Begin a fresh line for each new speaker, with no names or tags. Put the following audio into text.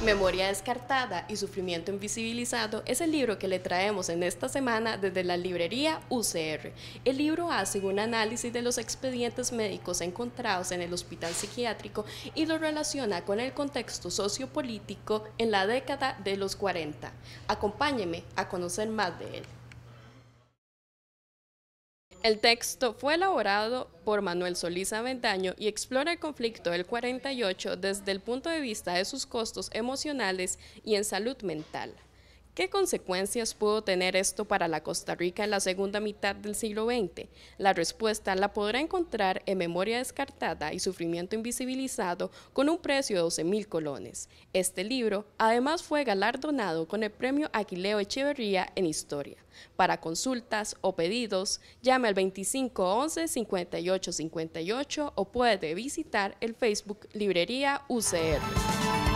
Memoria descartada y sufrimiento invisibilizado es el libro que le traemos en esta semana desde la librería UCR. El libro hace un análisis de los expedientes médicos encontrados en el hospital psiquiátrico y lo relaciona con el contexto sociopolítico en la década de los 40. Acompáñeme a conocer más de él. El texto fue elaborado por Manuel Solís Avendaño y explora el conflicto del 48 desde el punto de vista de sus costos emocionales y en salud mental. ¿Qué consecuencias pudo tener esto para la Costa Rica en la segunda mitad del siglo XX? La respuesta la podrá encontrar en Memoria descartada y sufrimiento invisibilizado con un precio de 12.000 colones. Este libro además fue galardonado con el premio Aquileo Echeverría en Historia. Para consultas o pedidos, llame al 2511-5858 o puede visitar el Facebook Librería UCR.